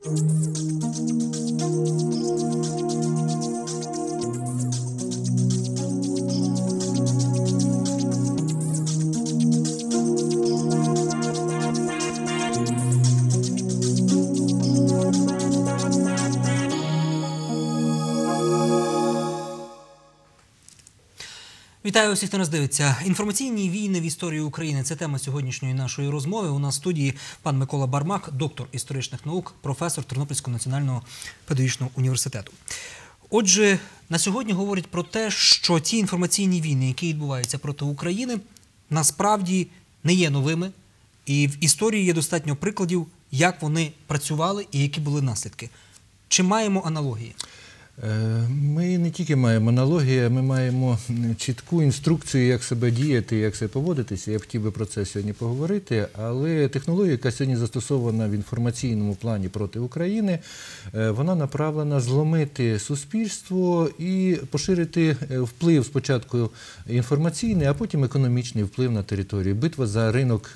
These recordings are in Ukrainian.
Вітаю усіх, хто нас дивиться. Інформаційні війни в історії України – це тема сьогоднішньої нашої розмови. У нас в студії пан Микола Бармак, доктор історичних наук, професор Тернопільського національного педагогічного університету. Отже, на сьогодні говорять про те, що ті інформаційні війни, які відбуваються проти України, насправді не є новими. І в історії є достатньо прикладів, як вони працювали і які були наслідки. Чи маємо аналогії? Ми не тільки маємо аналогії, ми маємо чітку інструкцію, як себе діяти, як себе поводитися. Я б хотів би про це сьогодні поговорити, але технологія, яка сьогодні застосована в інформаційному плані проти України, вона направлена зломити суспільство і поширити вплив спочатку інформаційний, а потім економічний вплив на територію. Битва за ринок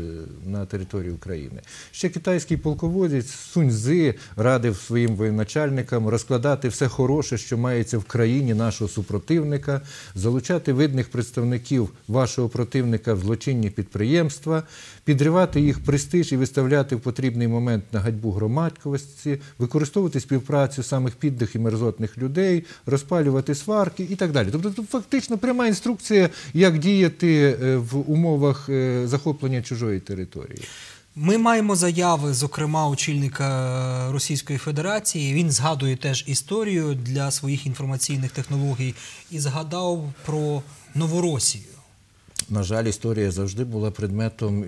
на території України. Ще китайський полководець Сунь Цзи радив своїм воєначальникам розкладати все хороше, що мається в країні нашого супротивника, залучати видних представників вашого противника в злочинні підприємства, підривати їх престиж і виставляти в потрібний момент на ганьбу громадськості, використовувати співпрацю самих підлих і мерзотних людей, розпалювати сварки і так далі. Тобто тут фактично пряма інструкція, як діяти в умовах захоплення чужої території. Ми маємо заяви, зокрема, очільника Російської Федерації. Він згадує теж історію для своїх інформаційних технологій і згадав про Новоросію. На жаль, історія завжди була предметом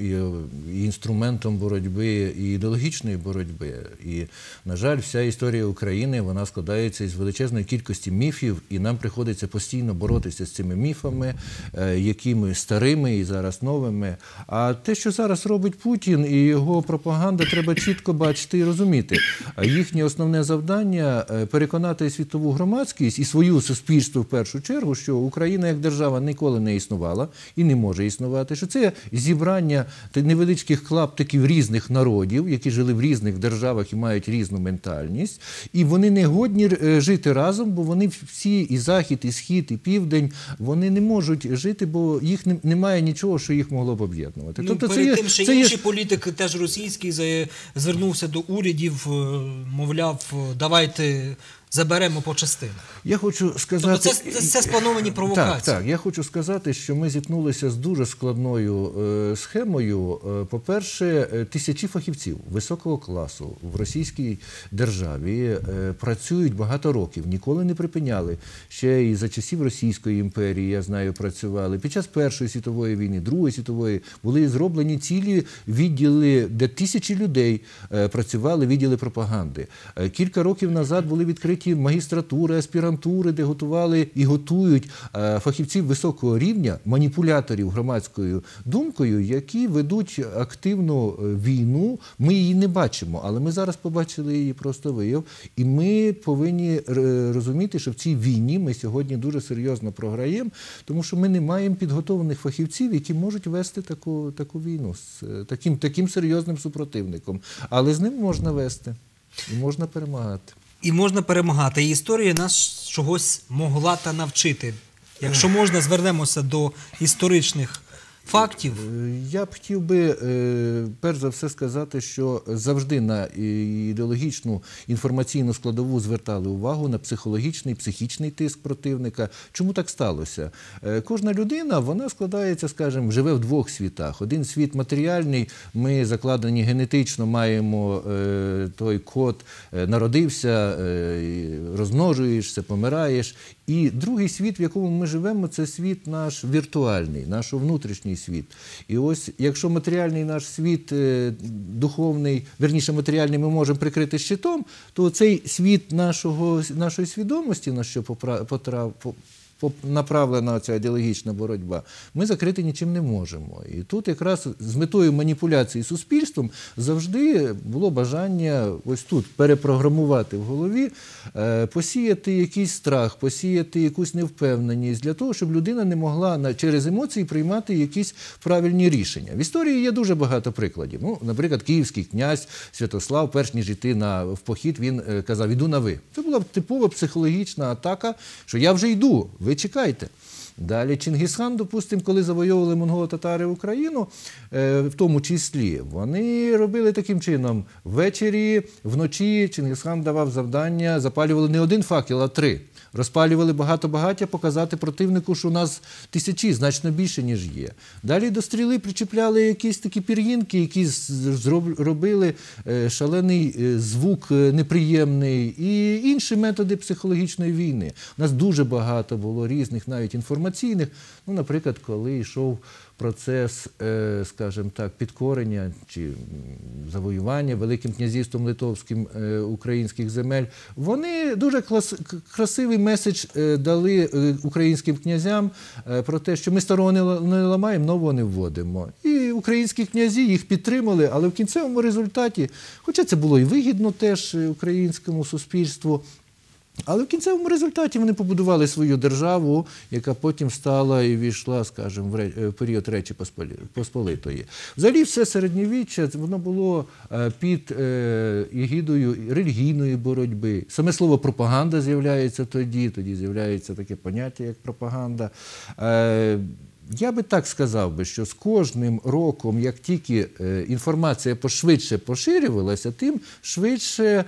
і інструментом боротьби, і ідеологічної боротьби. І, на жаль, вся історія України, вона складається із величезної кількості міфів, і нам приходиться постійно боротися з цими міфами, якими старими і зараз новими. А те, що зараз робить Путін і його пропаганда, треба чітко бачити і розуміти. Їхнє основне завдання – переконати світову громадськість і свою суспільство в першу чергу, що Україна як держава ніколи не існувала і не може існувати, що це зібрання невеличких клаптиків різних народів, які жили в різних державах і мають різну ментальність, і вони не годні жити разом, бо вони всі, і Захід, і Схід, і Південь, вони не можуть жити, бо їх немає нічого, що їх могло б об'єднувати. Ну, перед тим, що інший політик, теж російський, звернувся до урядів, мовляв, давайте заберемо по частинах. Я хочу сказати... Тобто це сплановані провокації. Так. Я хочу сказати, що ми зіткнулися з дуже складною схемою. По-перше, тисячі фахівців високого класу в російській державі працюють багато років, ніколи не припиняли. Ще і за часів Російської імперії, я знаю, працювали. Під час Першої світової війни, Другої світової були зроблені цілі відділи, де тисячі людей працювали, відділи пропаганди. Кілька років назад були відкриті магістратури, аспірантури, де готували і готують фахівців високого рівня, маніпуляторів громадською думкою, які ведуть активну війну. Ми її не бачимо, але ми зараз побачили її просто вияв. І ми повинні розуміти, що в цій війні ми сьогодні дуже серйозно програємо, тому що ми не маємо підготовлених фахівців, які можуть вести таку війну з таким серйозним супротивником. Але з ним можна вести і можна перемагати. І можна перемагати. І історія нас чогось могла та навчити. Якщо можна, звернемося до історичних фактів. Я б хотів би, перш за все, сказати, що завжди на ідеологічну інформаційну складову звертали увагу, на психологічний, психічний тиск противника. Чому так сталося? Кожна людина, вона складається, скажімо, живе в двох світах. Один світ матеріальний, ми закладені генетично, маємо той код, народився, розмножуєшся, помираєш. І другий світ, в якому ми живемо, це світ наш віртуальний, наш внутрішній світ. І ось, якщо матеріальний наш світ, духовний, вірніше матеріальний, ми можемо прикрити щитом, то цей світ нашої свідомості, на що направлена ця ідеологічна боротьба, ми закрити нічим не можемо. І тут якраз з метою маніпуляції суспільством завжди було бажання ось тут перепрограмувати в голові, посіяти якийсь страх, посіяти якусь невпевненість для того, щоб людина не могла через емоції приймати якісь правильні рішення. В історії є дуже багато прикладів. Ну, наприклад, київський князь Святослав, перш ніж йти в похід, він казав: «Іду на ви». Це була типова психологічна атака, що я вже йду, ви чекайте. Далі Чингісхан, допустимо, коли завойовували монголо-татари Україну, в тому числі, вони робили таким чином: ввечері, вночі Чингісхан давав завдання, запалювали не один факел, а 3. Розпалювали багато багаття, показати противнику, що у нас тисячі, значно більше, ніж є. Далі до стріли причіпляли якісь такі пір'їнки, які робили шалений звук неприємний, і інші методи психологічної війни. У нас дуже багато було різних, навіть інформаційних. Ну, наприклад, коли йшов процес, скажімо так, підкорення чи завоювання Великим князівством Литовським українських земель, вони дуже красивий меседж дали українським князям про те, що ми старого не ламаємо, нового не вводимо. І українські князі їх підтримали, але в кінцевому результаті, хоча це було і вигідно теж українському суспільству, але в кінцевому результаті вони побудували свою державу, яка потім стала і війшла, скажімо, в період Речі Посполитої. Взагалі все середньовіччя, воно було під егідою релігійної боротьби. Саме слово пропаганда з'являється тоді з'являється таке поняття, як пропаганда. Я би так сказав, що з кожним роком, як тільки інформація швидше поширювалася, тим швидше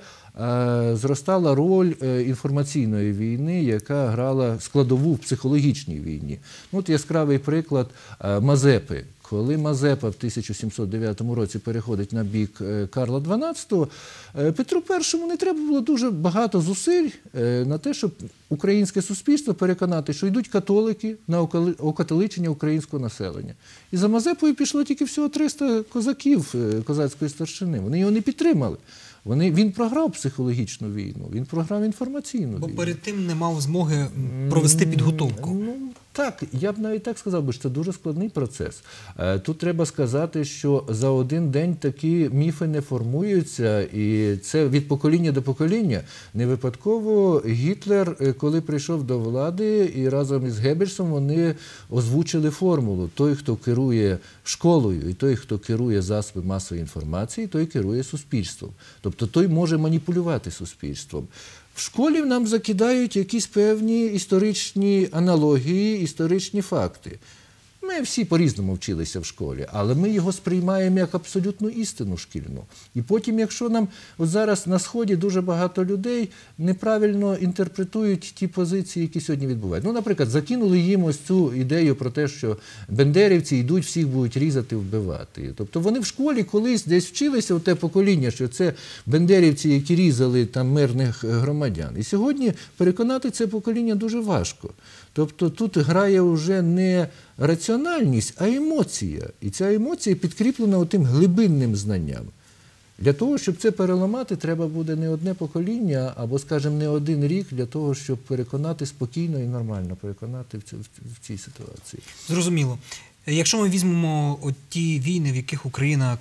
зростала роль інформаційної війни, яка грала складову в психологічній війні. От яскравий приклад Мазепи. Коли Мазепа в 1709 році переходить на бік Карла XII, Петру І не треба було дуже багато зусиль на те, щоб українське суспільство переконати, що йдуть католики на окатоличення українського населення. І за Мазепою пішло тільки всього 300 козаків козацької старшини. Вони його не підтримали. Він програв психологічну війну, він програв інформаційну війну. Бо перед тим не мав змоги провести підготовку. Так, я б навіть так сказав, що це дуже складний процес. Тут треба сказати, що за один день такі міфи не формуються, і це від покоління до покоління. Не випадково Гітлер, коли прийшов до влади, і разом із Геббельсом вони озвучили формулу: той, хто керує школою, і той, хто керує засобами масової інформації, той керує суспільством. Тобто той може маніпулювати суспільством. В школі нам закидають якісь певні історичні аналогії, історичні факти. Ми всі по-різному вчилися в школі, але ми його сприймаємо як абсолютну істину шкільну. І потім, якщо нам от зараз на Сході дуже багато людей неправильно інтерпретують ті позиції, які сьогодні відбуваються. Ну, наприклад, закинули їм ось цю ідею про те, що бендерівці йдуть, всіх будуть різати, вбивати. Тобто вони в школі колись десь вчилися, те покоління, що це бендерівці, які різали там мирних громадян. І сьогодні переконати це покоління дуже важко. Тобто тут грає вже не раціональність, а емоція. І ця емоція підкріплена отим глибинним знанням. Для того, щоб це переламати, треба буде не одне покоління, або, скажімо, не один рік для того, щоб переконати спокійно і нормально, переконати в цій ситуації. Зрозуміло. Якщо ми візьмемо ті війни, в яких Україна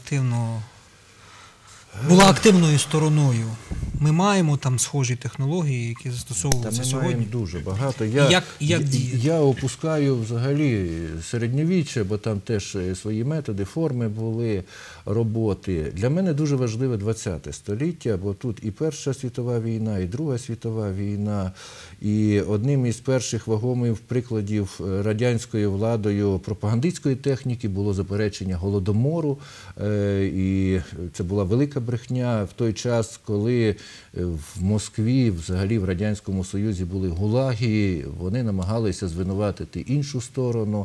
була активною стороною, ми маємо там схожі технології, які застосовуються сьогодні? Ми маємо дуже багато. Я опускаю взагалі середньовіччя, бо там теж свої методи, форми були роботи. Для мене дуже важливе ХХ століття, бо тут і Перша світова війна, і Друга світова війна. І одним із перших вагомих прикладів радянською владою пропагандистської техніки було заперечення Голодомору. І це була велика брехня в той час, коли в Москві, взагалі в Радянському Союзі були гулаги, вони намагалися звинуватити іншу сторону.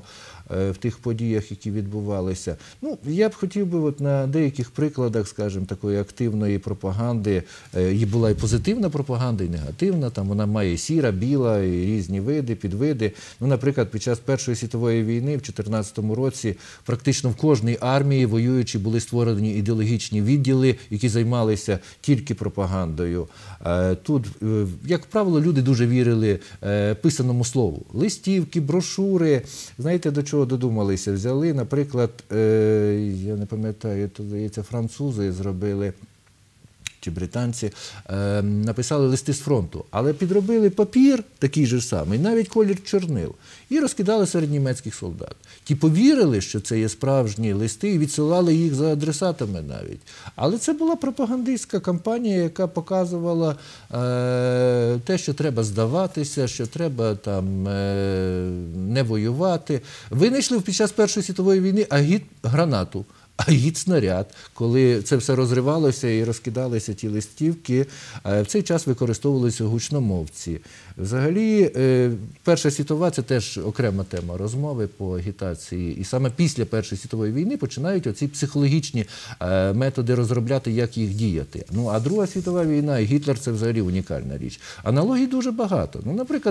в тих подіях, які відбувалися. Ну, я б хотів би от на деяких прикладах, скажімо, такої активної пропаганди, і була і позитивна пропаганда, і негативна, там вона має сіра, біла, і різні види, підвиди. Ну, наприклад, під час Першої світової війни в 2014 році практично в кожній армії воюючі були створені ідеологічні відділи, які займалися тільки пропагандою. Тут, як правило, люди дуже вірили писаному слову. Листівки, брошури, знаєте, до чого додумалися? Взяли, наприклад, я не пам'ятаю, то, здається, французи зробили, чи британці, написали листи з фронту, але підробили папір, такий же самий, навіть колір чорнил, і розкидали серед німецьких солдат. Ті повірили, що це є справжні листи, і відсилали їх за адресатами навіть. Але це була пропагандистська кампанія, яка показувала те, що треба здаватися, що треба там не воювати. Винайшли під час Першої світової війни агіт-гранату. Агіт-снаряд, коли це все розривалося і розкидалися ті листівки, в цей час використовувалися гучномовці. Взагалі, Перша світова – це теж окрема тема розмови по агітації. І саме після Першої світової війни починають оці психологічні методи розробляти, як їх діяти. Ну, а Друга світова війна і Гітлер – це взагалі унікальна річ. Аналогій дуже багато. Ну, наприклад,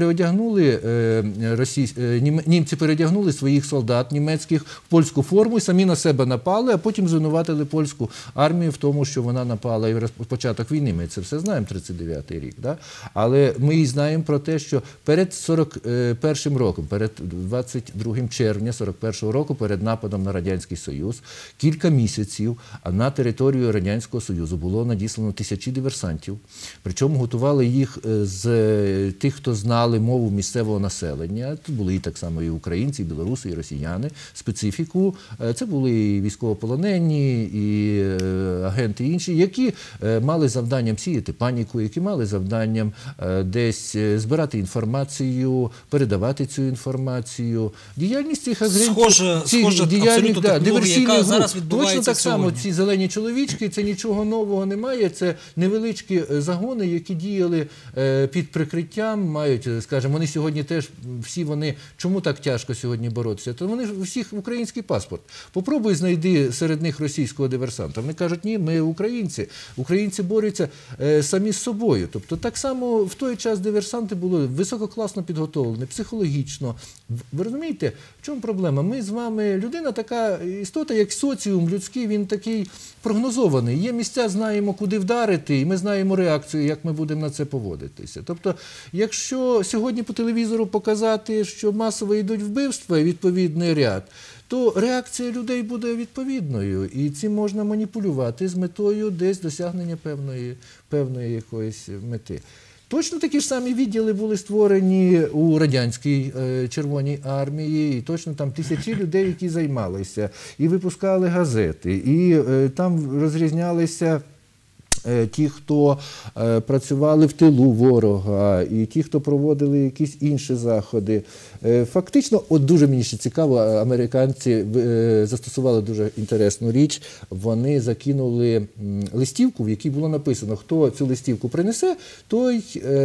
німці переодягнули своїх солдат німецьких в польську форму і самі на себе напали, а потім звинуватили польську армію в тому, що вона напала і в початок війни. Ми це все знаємо, 39-й рік. Да? Але ми і знаємо про те, що перед 41-м роком, перед 22 червня 41-го року, перед нападом на Радянський Союз, кілька місяців на територію Радянського Союзу було надіслано тисячі диверсантів. Причому готували їх з тих, хто знали мову місцевого населення. Тут були і так само і українці, і білоруси, і росіяни. Специфіку. Це були і військовополонені, і агенти інші, які мали завданням сіяти паніку, які мали завданням десь збирати інформацію, передавати цю інформацію. Діяльність цих агентів... Схожа абсолютно технологія, яка зараз відбувається точно так само. сьогодні. Ці зелені чоловічки, це нічого нового немає, це невеличкі загони, які діяли під прикриттям, мають, скажімо, вони сьогодні теж, всі вони, чому так тяжко сьогодні боротися? То вони ж у всіх український паспорт. Попробуй знайди серед них російського диверсанта. Вони кажуть, ні, ми українці. Українці борються самі з собою. Тобто так само в той час диверсанти були висококласно підготовлені, психологічно. Ви розумієте, в чому проблема? Ми з вами, людина така істота, як соціум людський, він такий прогнозований. Є місця, знаємо, куди вдарити, і ми знаємо реакцію, як ми будемо на це поводитися. Тобто, якщо сьогодні по телевізору показати, що масово йдуть вбивства і відповідний ряд, то реакція людей буде відповідною. І цим можна маніпулювати з метою десь досягнення певної якоїсь мети. Точно такі ж самі відділи були створені у радянській Червоній армії, і точно там тисячі людей, які займалися, і випускали газети, і там розрізнялися ті, хто працювали в тилу ворога, і ті, хто проводили якісь інші заходи. Фактично, от дуже мені ще цікаво, американці застосували дуже інтересну річ. Вони закинули листівку, в якій було написано, хто цю листівку принесе, той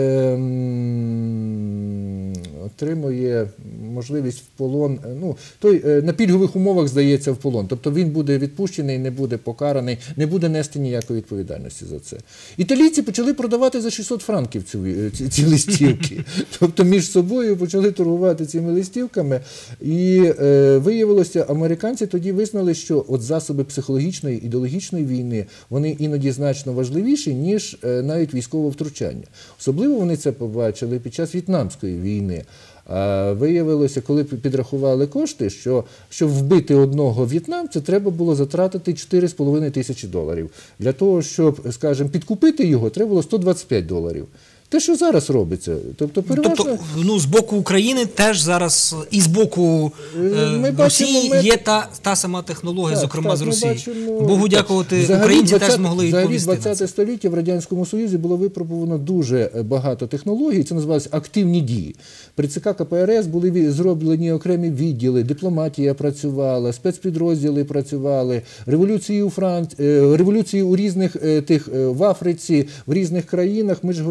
отримує можливість в полон, ну, той на пільгових умовах здається в полон. Тобто він буде відпущений, не буде покараний, не буде нести ніякої відповідальності за це. Італійці почали продавати за 600 франків ці листівки. Тобто між собою почали торгувати цими листівками. І виявилося, американці тоді визнали, що от засоби психологічної, ідеологічної війни, вони іноді значно важливіші, ніж навіть військове втручання. Особливо вони це побачили під час В'єтнамської війни. Виявилося, коли підрахували кошти, що щоб вбити одного в'єтнамця, треба було затратити $4,5 тисячі. Для того, щоб, скажімо, підкупити його, треба було $125. Те, що зараз робиться. Тобто, переважно... з боку України теж зараз і з боку Росії є та сама технологія, зокрема з Росії. Богу дякувати, українці теж змогли відповісти. Взагалі, 20 століття в Радянському Союзі було випробовано дуже багато технологій, це називалося активні дії. При ЦК КПРС були зроблені окремі відділи, дипломатія працювала, спецпідрозділи працювали, революції у різних в Африці, в різних країнах. Ми ж готували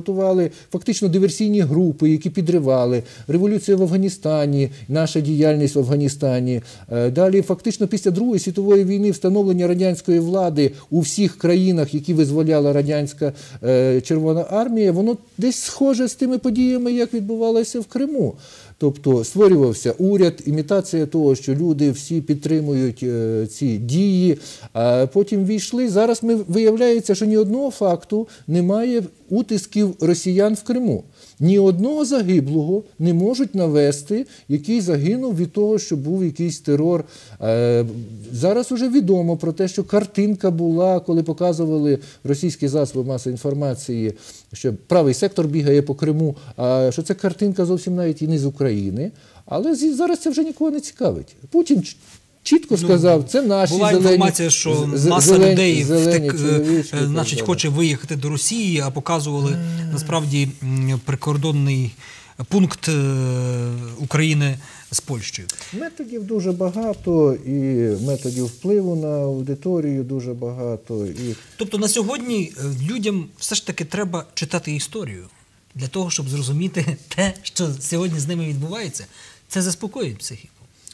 існували фактично диверсійні групи, які підривали, революція в Афганістані, наша діяльність в Афганістані. Далі фактично після Другої світової війни встановлення радянської влади у всіх країнах, які визволяла радянська Червона армія, воно десь схоже з тими подіями, як відбувалося в Криму. Тобто створювався уряд, імітація того, що люди всі підтримують ці дії, а потім війшли. Зараз виявляється, що ні одного факту немає утисків росіян в Криму. Ні одного загиблого не можуть навести, який загинув від того, що був якийсь терор. Зараз вже відомо про те, що картинка була, коли показували російські засоби масової інформації, що правий сектор бігає по Криму, а що це картинка зовсім навіть і не з України. Але зараз це вже нікого не цікавить. Путін чітко сказав, це наші була зелені... Була інформація, що маса людей значить, хоче виїхати до Росії, а показували насправді прикордонний пункт України з Польщею. Методів дуже багато, і методів впливу на аудиторію дуже багато. Тобто на сьогодні людям все ж таки треба читати історію для того, щоб зрозуміти те, що сьогодні з ними відбувається. Це заспокоює психіку.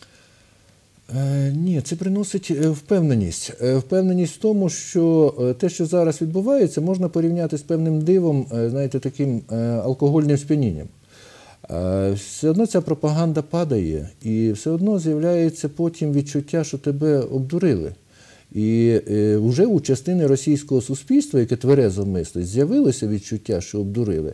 Ні, це приносить впевненість. Впевненість в тому, що те, що зараз відбувається, можна порівняти з певним дивом, знаєте, таким алкогольним сп'янінням. Все одно ця пропаганда падає, і все одно з'являється потім відчуття, що тебе обдурили. І вже у частини російського суспільства, яке тверезо мислить, з'явилося відчуття, що обдурили.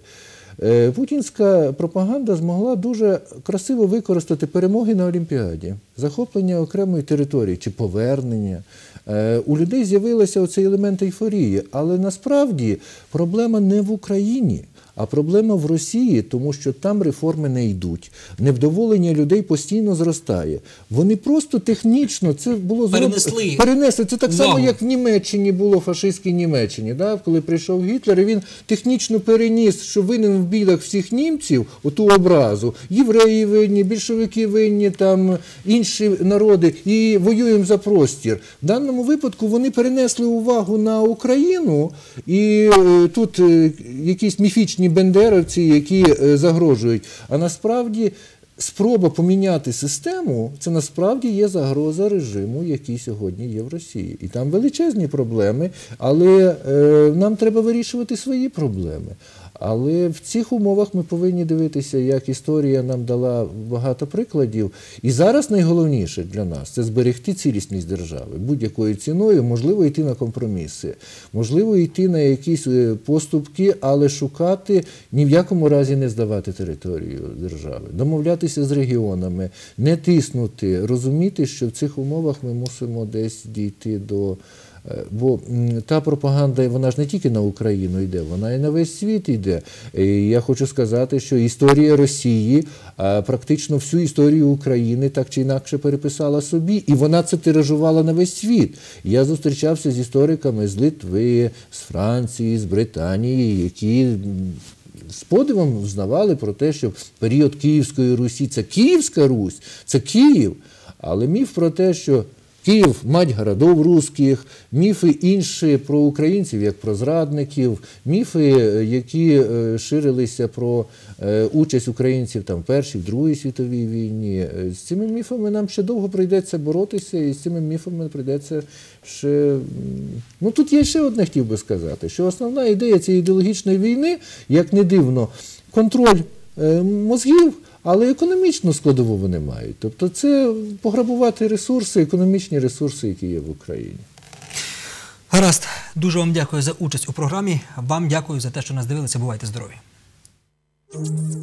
Путінська пропаганда змогла дуже красиво використати перемоги на Олімпіаді, захоплення окремої території чи повернення. У людей з'явився оцей елемент ейфорії, але насправді проблема не в Україні, а проблема в Росії, тому що там реформи не йдуть. Невдоволення людей постійно зростає. Вони просто технічно, це було перенесли. Це так само, як в Німеччині було, в фашистській Німеччині. Да? Коли прийшов Гітлер, і він технічно переніс, що винен в бідах всіх німців, оту образу. Євреї винні, більшовики винні, там, інші народи, і воюємо за простір. В даному випадку вони перенесли увагу на Україну, і тут якісь міфічні бендеровці, які загрожують. А насправді спроба поміняти систему, це насправді є загроза режиму, який сьогодні є в Росії. І там величезні проблеми, але нам треба вирішувати свої проблеми. Але в цих умовах ми повинні дивитися, як історія нам дала багато прикладів. І зараз найголовніше для нас – це зберегти цілісність держави. Будь-якою ціною, можливо, йти на компроміси, можливо, йти на якісь поступки, але шукати, ні в якому разі не здавати територію держави. Домовлятися з регіонами, не тиснути, розуміти, що в цих умовах ми мусимо десь дійти до... Бо та пропаганда, вона ж не тільки на Україну йде, вона і на весь світ йде. І я хочу сказати, що історія Росії практично всю історію України так чи інакше переписала собі, і вона це тиражувала на весь світ. Я зустрічався з істориками з Литви, з Франції, з Британії, які з подивом взнавали про те, що в період Київської Русі це Київська Русь, це Київ, але міф про те, що Київ – мать городов русських, міфи інші про українців, як про зрадників, міфи, які ширилися про участь українців там, в Першій, в Другій світовій війні. З цими міфами нам ще довго прийдеться боротися, і з цими міфами прийдеться ще... Ну, тут я ще одне хотів би сказати, що основна ідея цієї ідеологічної війни, як не дивно, контроль мозгів, але економічну складову вони мають. Тобто це пограбувати ресурси, економічні ресурси, які є в Україні. Гаразд. Дуже вам дякую за участь у програмі. Вам дякую за те, що нас дивилися. Бувайте здорові.